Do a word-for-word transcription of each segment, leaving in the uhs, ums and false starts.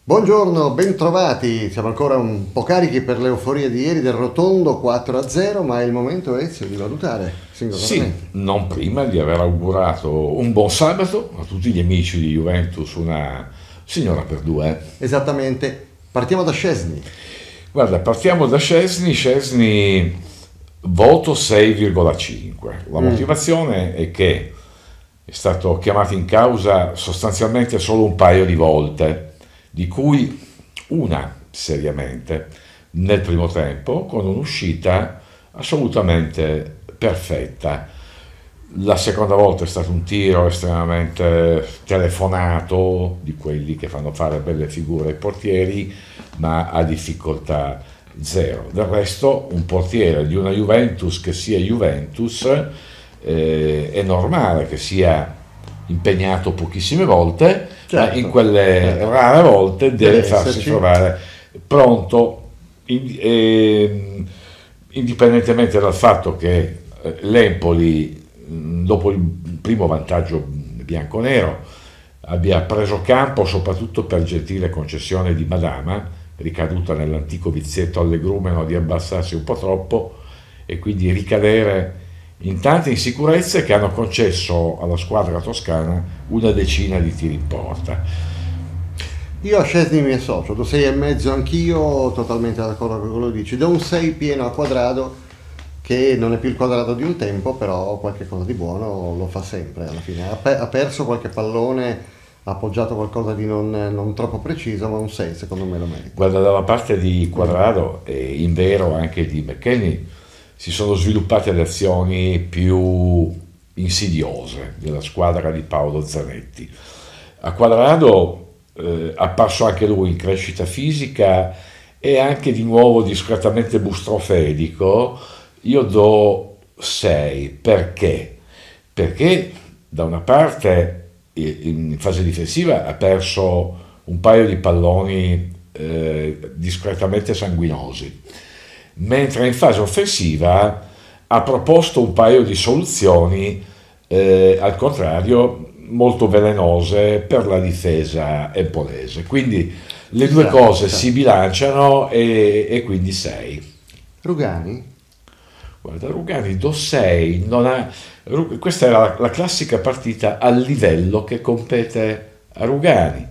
Buongiorno, bentrovati. Siamo ancora un po' carichi per l'euforia di ieri del Rotondo quattro a zero, ma è il momento, Ezio, di valutare Sì, singolarmente. non prima di aver augurato un buon sabato a tutti gli amici di Juventus, una signora per due. eh. Esattamente. Partiamo da Szczesny. Guarda, partiamo da Szczesny, Szczesny voto sei virgola cinque. La Mm. motivazione è che è stato chiamato in causa sostanzialmente solo un paio di volte, di cui una seriamente nel primo tempo, con un'uscita assolutamente perfetta. La seconda volta è stato un tiro estremamente telefonato, di quelli che fanno fare belle figure ai portieri, ma a difficoltà zero. Del resto, un portiere di una Juventus che sia Juventus, eh, è normale che sia impegnato pochissime volte, ma in Certo, quelle certo. rare volte deve Deve farsi esserci. trovare pronto, in- ehm, indipendentemente dal fatto che eh, l'Empoli, mh, dopo il primo vantaggio bianconero, abbia preso campo soprattutto per gentile concessione di Madama, ricaduta nell'antico vizietto allegrumeno di abbassarsi un po' troppo e quindi ricadere in tante insicurezze che hanno concesso alla squadra toscana una decina di tiri in porta. Io a Szczesny mi associo, do sei e mezzo anch'io, totalmente d'accordo con quello che dici. Do un sei pieno al quadrato, che non è più il quadrato di un tempo, però qualche cosa di buono lo fa sempre alla fine. Ha, pe- ha perso qualche pallone, ha appoggiato qualcosa di non, non troppo preciso, ma un sei secondo me lo merita. Guarda, dalla parte di Quadrado e in vero anche di McKennie si sono sviluppate le azioni più insidiose della squadra di Paolo Zanetti. A Quadrado eh, apparso anche lui in crescita fisica e anche di nuovo discretamente bustrofedico. Io do sei perché? Perché da una parte eh, in fase difensiva ha perso un paio di palloni eh, discretamente sanguinosi, mentre in fase offensiva ha proposto un paio di soluzioni, eh, al contrario, molto velenose per la difesa empolese. Quindi le Ci due sta, cose ci sta. si bilanciano e, e quindi sei. Rugani? Guarda, Rugani do sei, non ha, Ru- questa era la, la classica partita al livello che compete a Rugani.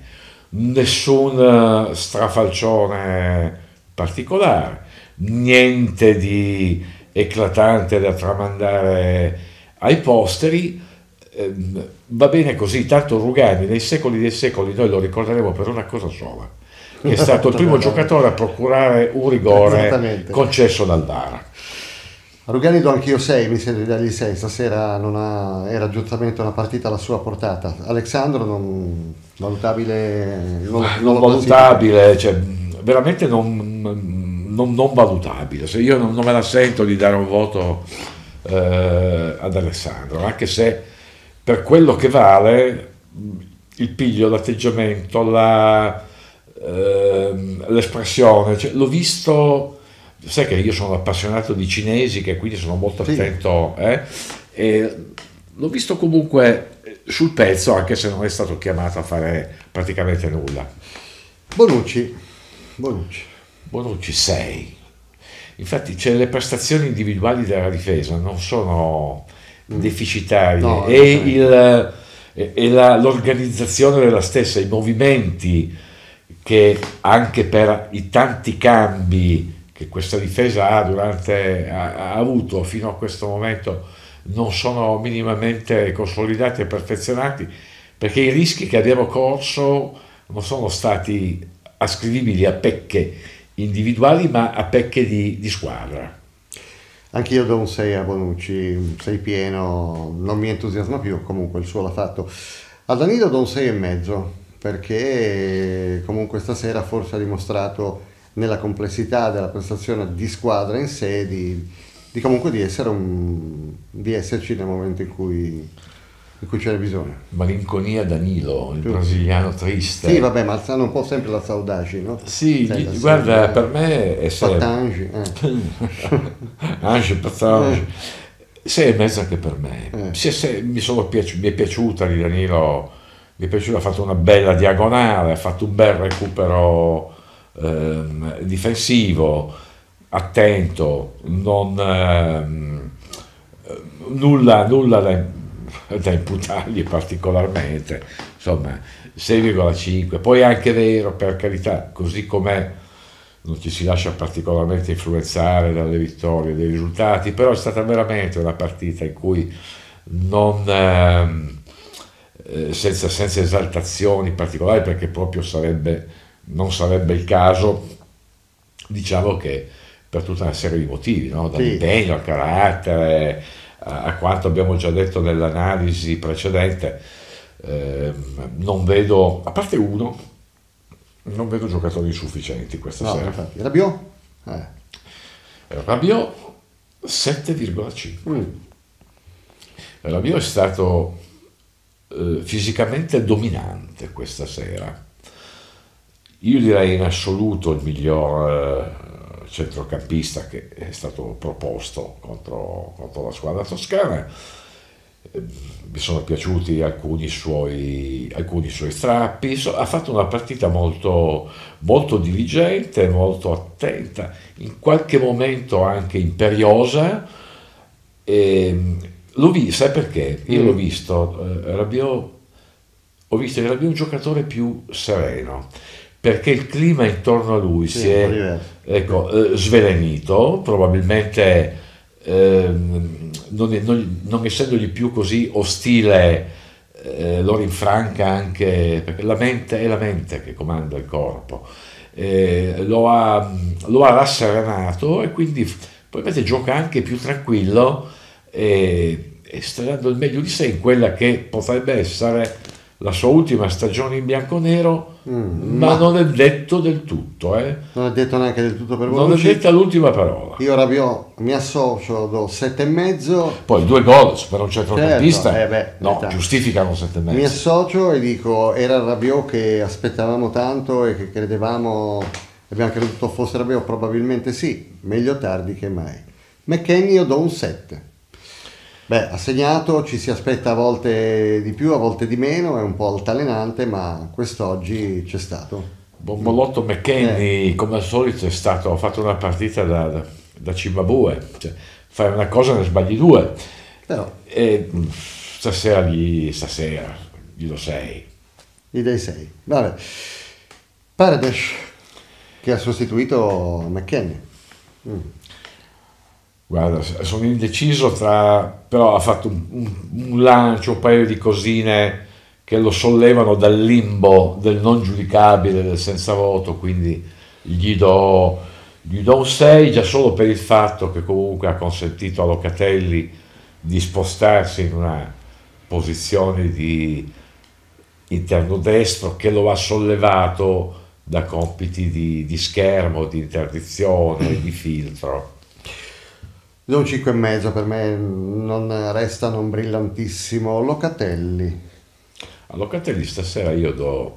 Nessun eh, strafalcione particolare, niente di eclatante da tramandare ai posteri. Ehm, va bene così, tanto Rugani nei secoli dei secoli noi lo ricorderemo per una cosa sola, che è stato il primo giocatore a procurare un rigore Esattamente. concesso dal V A R. A Rugani do anch'io sei, mi sento di dargli sei, stasera non ha- era giustamente una partita alla sua portata. Alexandro non valutabile, non, non Non lo classifico. valutabile, cioè veramente non, non- non valutabile. Se io non, non me la sento di dare un voto eh, ad Alessandro, anche se per quello che vale il piglio, l'atteggiamento, la, ehm, l'espressione, cioè, l'ho visto, sai che io sono appassionato di cinesi, che quindi sono molto Sì. attento, eh, e l'ho visto comunque sul pezzo, anche se non è stato chiamato a fare praticamente nulla. Bonucci, Bonucci. Bonucci sei. Infatti, cioè, le prestazioni individuali della difesa non sono deficitarie No, e, esattamente. il- e- e la- l'organizzazione della stessa, i movimenti che anche per i tanti cambi che questa difesa ha, durante, ha, ha avuto fino a questo momento non sono minimamente consolidati e perfezionati, perché i rischi che abbiamo corso non sono stati ascrivibili a pecche individuali, ma a pecche di, di squadra. Anch'io do un sei a Bonucci, un sei pieno, non mi entusiasma più, comunque il suo l'ha fatto. A Danilo do un sei e mezzo, perché comunque stasera forse ha dimostrato nella complessità della prestazione di squadra in sé di, di comunque di essere un, di esserci nel momento in cui, in cui ce n'è bisogno. Malinconia Danilo, il Sì. brasiliano triste. Sì, vabbè, ma stanno un po' sempre la saudade, no? Sì, Sai, gli- la guarda, serie, per me è sempre Patangi, eh. Ange Patange. Sei e mezzo anche per me. Eh. Sì, sì, mi, sono piaci- mi è piaciuta di Danilo mi è piaciuto, ha fatto una bella diagonale, ha fatto un bel recupero ehm, difensivo, attento, non, ehm, nulla, nulla da, da imputargli particolarmente, insomma sei virgola cinque. Poi è anche vero, per carità, così com'è non ci si lascia particolarmente influenzare dalle vittorie, dai risultati, però è stata veramente una partita in cui non, ehm, eh, senza, senza esaltazioni particolari, perché proprio sarebbe, non sarebbe il caso, diciamo che per tutta una serie di motivi, no? Sì. Dall'impegno al carattere, a, a quanto abbiamo già detto nell'analisi precedente, ehm, non vedo, a parte uno, non vedo giocatori insufficienti questa No, sera. infatti. Rabiot? Eh. Rabiot sette virgola cinque. Mm. Rabiot è stato eh, fisicamente dominante questa sera. Io direi in assoluto il miglior eh, centrocampista che è stato proposto contro, contro la squadra toscana. Eh, mi sono piaciuti alcuni suoi, alcuni suoi strappi. So- ha fatto una partita molto, molto diligente, molto attenta, in qualche momento anche imperiosa. E, l'ho visto, sai perché? Io Mm. l'ho visto, eh, Rabiot, ho visto in Rabiot un giocatore più sereno, perché il clima intorno a lui Sì, si un po' è diverso. ecco, eh, svelenito, probabilmente ehm, non, è- non- non essendogli più così ostile, eh, lo rinfranca anche, perché la mente è la mente che comanda il corpo. Eh, lo ha, lo ha rasserenato e quindi probabilmente gioca anche più tranquillo e, e sta dando il meglio di sé in quella che potrebbe essere la sua ultima stagione in bianconero, Mm, ma ma non è detto del tutto, eh. non è detto neanche del tutto per Non è Bonucci. detta l'ultima parola. Io Rabiot mi associo, do sette e mezzo. Poi due gol per un Certo, centrocampista, eh beh, no, età. giustificano sette e Mi mezzo. associo e dico, era il Rabiot che aspettavamo tanto e che credevamo, abbiamo creduto fosse Rabiot, probabilmente sì, meglio tardi che mai. McKennie io do un sette. Beh, ha segnato, ci si aspetta a volte di più, a volte di meno, è un po' altalenante, ma quest'oggi c'è stato. Bombolotto Eh, McKennie, come al solito, è stato, ha fatto una partita da, da, da Cimabue, cioè, fai una cosa e ne sbagli due. però, E mh, stasera gli, stasera gli do sei. gli dei sei. Vabbè. Paredes, che ha sostituito McKennie. Mm. Guarda, sono indeciso tra, però ha fatto un, un- un lancio, un paio di cosine che lo sollevano dal limbo del non giudicabile, del senza voto, quindi gli do, gli do un sei già solo per il fatto che comunque ha consentito a Locatelli di spostarsi in una posizione di interno destro che lo ha sollevato da compiti di, di schermo, di interdizione, di filtro. Do un cinque e mezzo, per me non resta non brillantissimo. Locatelli. A Locatelli stasera io do,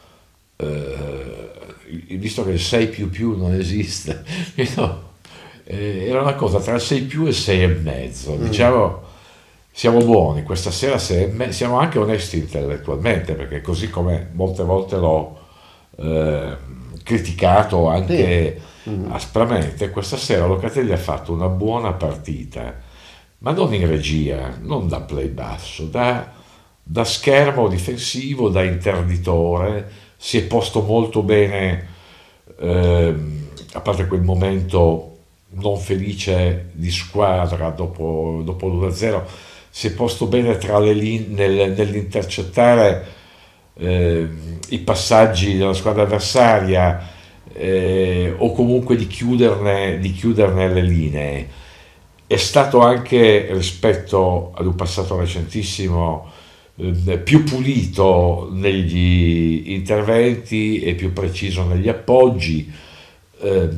eh, visto che il sei più più non esiste, io do, eh, era una cosa tra il sei più e il sei e mezzo, diciamo, siamo buoni, questa sera sei e me- siamo anche onesti intellettualmente, perché così come molte volte l'ho eh, criticato anche aspramente, questa sera Locatelli ha fatto una buona partita, ma non in regia, non da play basso, da, da schermo difensivo, da interditore, si è posto molto bene, ehm, a parte quel momento non felice di squadra dopo, dopo l'uno a zero, si è posto bene tra le lin- nel- nell'intercettare eh, i passaggi della squadra avversaria, eh, o comunque di chiuderne, di chiuderne le linee. È stato anche, rispetto ad un passato recentissimo, eh, più pulito negli interventi e più preciso negli appoggi. Eh,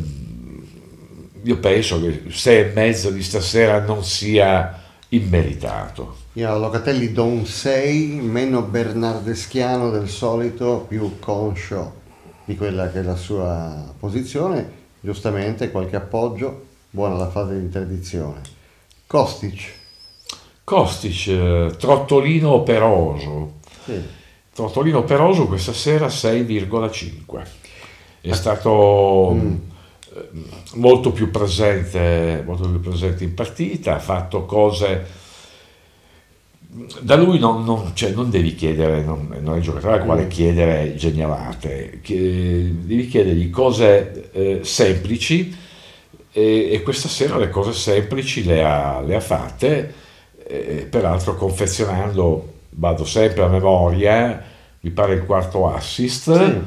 io penso che sei e mezzo di stasera non sia immeritato. Io a Locatelli do un sei, meno bernardeschiano del solito, più conscio di quella che è la sua posizione. Giustamente qualche appoggio, buona la fase di interdizione. Kostic. Kostic, eh, trottolino operoso, Sì. Trottolino Peroso questa sera sei virgola cinque. È stato mm. molto più presente, molto più presente in partita, ha fatto cose. Da lui non, non, cioè non devi chiedere, non, non è il giocatore al quale chiedere genialate, devi chiedergli cose eh, semplici e, e questa sera le cose semplici le ha, le ha fatte, eh, peraltro confezionando, vado sempre a memoria, mi pare il quarto assist, sì.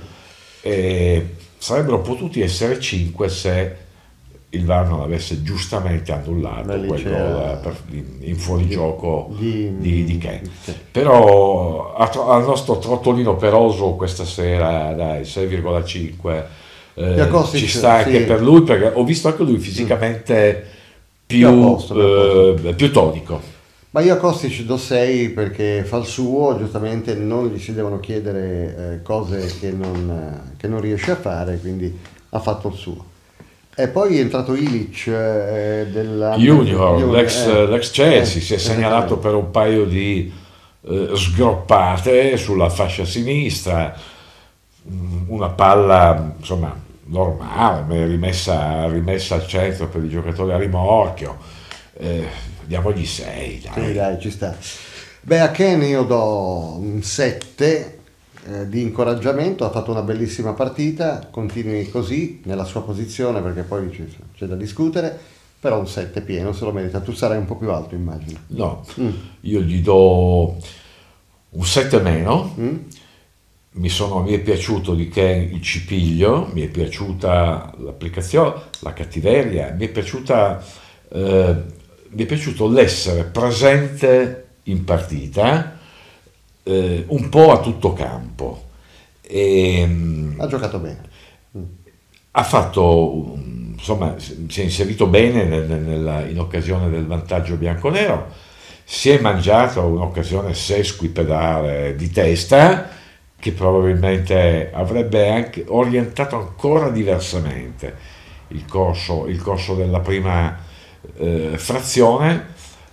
E sarebbero potuti essere cinque se il V A R non avesse giustamente annullato Beh, quel gol per, in fuorigioco di, di, di Ken. Sì. Però al nostro Trottolino Peroso questa sera dai sei virgola cinque eh, ci sta anche sì. per lui, perché ho visto anche lui fisicamente più, più, posto, più, eh, più tonico. Ma io a Kostic do sei perché fa il suo, giustamente non gli si devono chiedere eh, cose che non, che non riesce a fare, quindi ha fatto il suo. E poi è entrato Ilic eh, della Junior, Junior l'ex, eh, l'ex Chelsea, eh, si è segnalato per un paio di eh, sgroppate sulla fascia sinistra, una palla insomma normale, rimessa, rimessa al centro per i giocatori a rimorchio, eh, diamogli sei, dai. Sì, dai, ci sta. Beh, a Ken io do un sette. Eh, di incoraggiamento, ha fatto una bellissima partita, continui così nella sua posizione perché poi c'è, c'è da discutere, però un sette pieno se lo merita. Tu sarai un po' più alto, immagino. No, mm. io gli do un sette meno. Mm. Mi, sono, mi è piaciuto di Ken il cipiglio, mi è piaciuta l'applicazione, la cattiveria, mi è piaciuta eh, mi è piaciuto l'essere presente in partita. Eh, un po' a tutto campo e, ha giocato bene, mm. ha fatto insomma si è inserito bene nel, nel, in occasione del vantaggio bianconero, si è mangiato un'occasione sesquipedale di testa che probabilmente avrebbe anche orientato ancora diversamente il corso, il corso della prima eh, frazione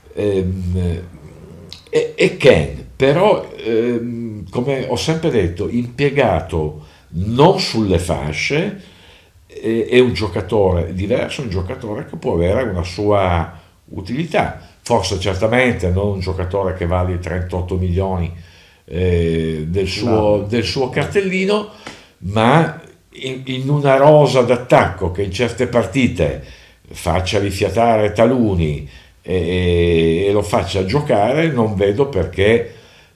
ehm, e, e Ken però, ehm, come ho sempre detto, impiegato non sulle fasce, eh, è un giocatore diverso, un giocatore che può avere una sua utilità, forse certamente non un giocatore che vale trentotto milioni eh, del, suo, no. del suo cartellino, ma in, in una rosa d'attacco che in certe partite faccia rifiatare taluni e, e lo faccia giocare, non vedo perché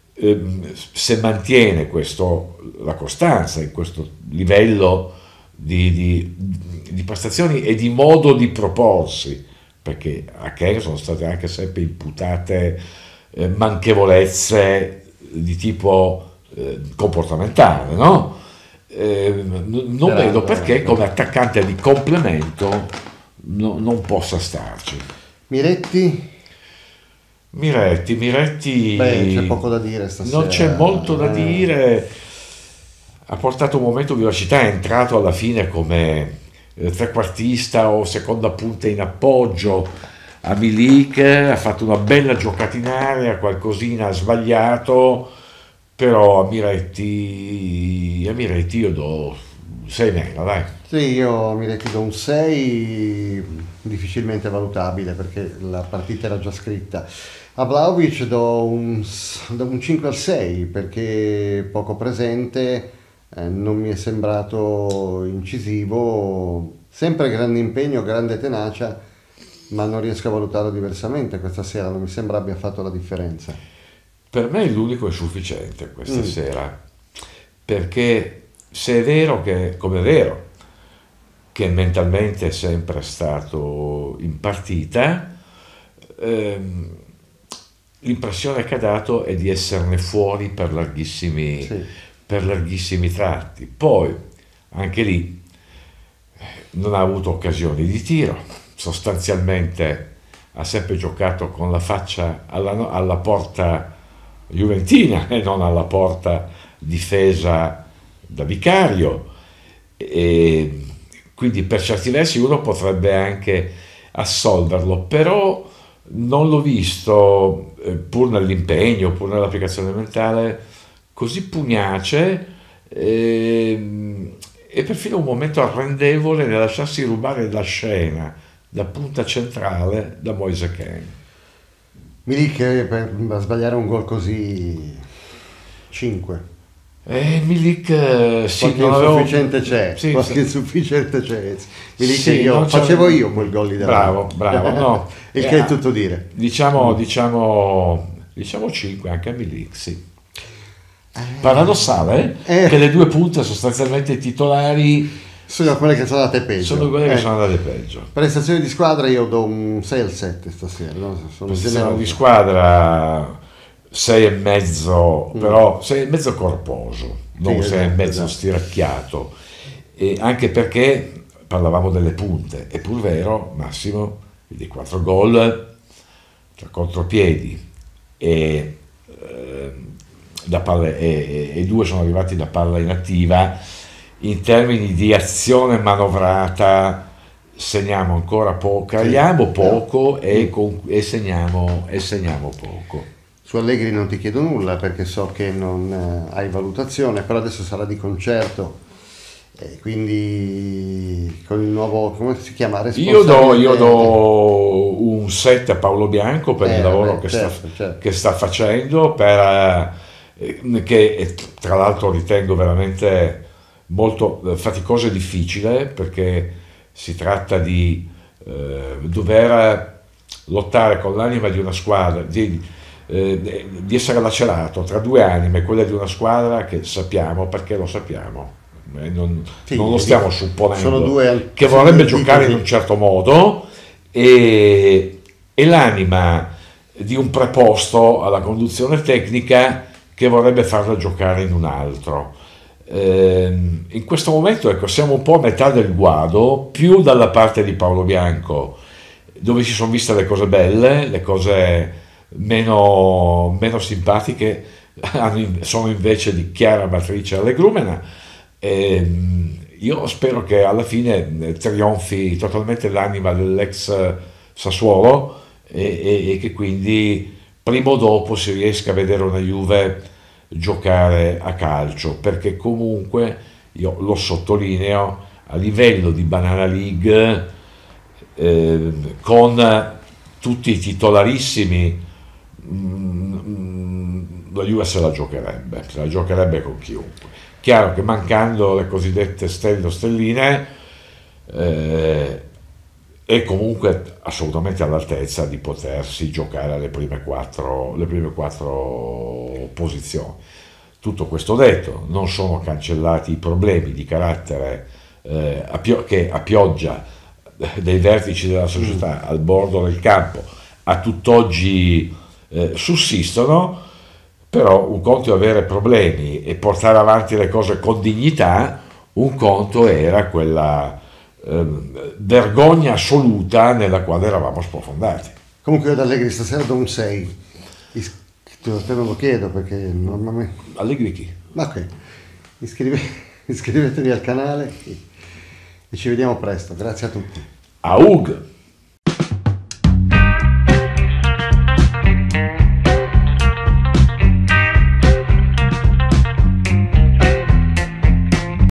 se mantiene questo, la costanza in questo livello di, di, di prestazioni e di modo di proporsi, perché a Ken sono state anche sempre imputate eh, manchevolezze di tipo eh, comportamentale, no? Eh, n- non vedo perché come attaccante di complemento no, non possa starci. Miretti? Miretti, Miretti... Beh, c'è poco da dire stasera. Non c'è molto da eh. dire, ha portato un momento di velocità, è entrato alla fine come eh, trequartista o seconda punta in appoggio a Milik, ha fatto una bella giocata in area, qualcosina ha sbagliato, però a Miretti, a Miretti io do sei meno, dai. Sì, io a Miretti do un sei, difficilmente valutabile perché la partita era già scritta. A Vlahovic do un, do un cinque al sei perché poco presente, eh, non mi è sembrato incisivo, sempre grande impegno, grande tenacia, ma non riesco a valutarlo diversamente questa sera, non mi sembra abbia fatto la differenza. Per me l'unico è sufficiente questa mm. sera, perché se è vero che, come è vero, che mentalmente è sempre stato in partita, ehm, l'impressione che ha dato è di esserne fuori per larghissimi, sì. per larghissimi tratti. Poi, anche lì, non ha avuto occasioni di tiro, sostanzialmente ha sempre giocato con la faccia alla, alla porta juventina e non alla porta difesa da vicario, e quindi per certi versi uno potrebbe anche assolverlo, però non l'ho visto, pur nell'impegno, pur nell'applicazione mentale, così pugnace e, e perfino un momento arrendevole nel lasciarsi rubare la scena da punta centrale da Moise Kean. Milik per sbagliare un gol così cinque. Eh, Milik eh, sì, qualche non avevo- insufficiente c'è, sì, qualche sì. insufficiente c'è. Milik Sì, io non c'è- facevo io quel gol lì Bravo, davanti. bravo, no. Il Eh, che è tutto dire. Diciamo, diciamo, diciamo cinque anche a Milik, sì. Paradossale eh? Eh. che le due punte sostanzialmente titolari Sono quelle che sono andate peggio. sono quelle che Eh, sono andate peggio. Prestazioni di squadra io do un sei al sette stasera, no? Sono Posizione generoso. di squadra sei e mezzo, però sei e mezzo corposo, non Sì, sei e esatto, mezzo esatto. stiracchiato. E anche perché parlavamo delle punte, è pur vero, Massimo, dei quattro gol tra contropiedi e, eh, da palle, e, e- e due sono arrivati da palla inattiva. In termini di azione manovrata segniamo ancora poco, creiamo poco e, con- e segniamo, e segniamo poco. Su Allegri non ti chiedo nulla perché so che non eh, hai valutazione, però adesso sarà di concerto, e quindi con il nuovo, come si chiama? Io do, io Responsabile- do un sette a Paolo Bianco per Eh, il lavoro vabbè, che, certo, sta, certo. che sta facendo, per, eh, che eh, tra l'altro ritengo veramente molto eh, faticoso e difficile, perché si tratta di eh, dover lottare con l'anima di una squadra, di, eh, di essere lacerato tra due anime, quella di una squadra che sappiamo, perché lo sappiamo, eh, non, Sì, non lo di- stiamo supponendo, sono due che vorrebbe titoli. giocare in un certo modo, e, e l'anima di un preposto alla conduzione tecnica che vorrebbe farla giocare in un altro. Ehm, in questo momento, ecco, siamo un po' a metà del guado, più dalla parte di Paolo Bianco, dove si sono viste le cose belle, le cose meno, meno simpatiche hanno in- sono invece di chiara matrice allegrumena. Ehm, io spero che alla fine eh, trionfi totalmente l'anima dell'ex eh, Sassuolo, e, e- e che quindi prima o dopo si riesca a vedere una Juve giocare a calcio, perché comunque io lo sottolineo, a livello di Banana League, eh, con tutti i titolarissimi, mm, mm, la Juve se la giocherebbe, se la giocherebbe con chiunque. Chiaro che mancando le cosiddette stelle o stelline, eh, è comunque assolutamente all'altezza di potersi giocare alle prime quattro, le prime quattro posizioni. Tutto questo detto, non sono cancellati i problemi di carattere eh, a pio- che a pioggia dei vertici della società al bordo del campo a tutt'oggi eh, sussistono, però un conto è avere problemi e portare avanti le cose con dignità, un conto era quella eh, vergogna assoluta nella quale eravamo sprofondati. Comunque io ad Allegri stasera do un sei. Is- Te te non lo chiedo perché normalmente... Allegri chi? Ma ok, Iscrive- iscrivetevi al canale e ci vediamo presto. Grazie a tutti. Aug!